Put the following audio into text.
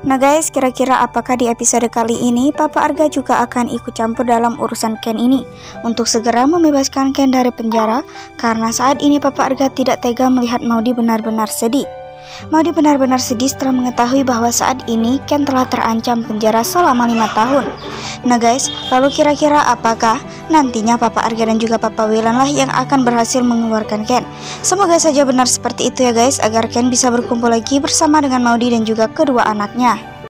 Nah guys, kira-kira apakah di episode kali ini Papa Arga juga akan ikut campur dalam urusan Ken ini untuk segera membebaskan Ken dari penjara? Karena saat ini Papa Arga tidak tega melihat Maudy benar-benar sedih. Maudy benar-benar sedih setelah mengetahui bahwa saat ini Ken telah terancam penjara selama 5 tahun. Nah guys, lalu kira-kira apakah nantinya Papa Arga dan juga Papa Willan lah yang akan berhasil mengeluarkan Ken? Semoga saja benar seperti itu ya guys, agar Ken bisa berkumpul lagi bersama dengan Maudy dan juga kedua anaknya.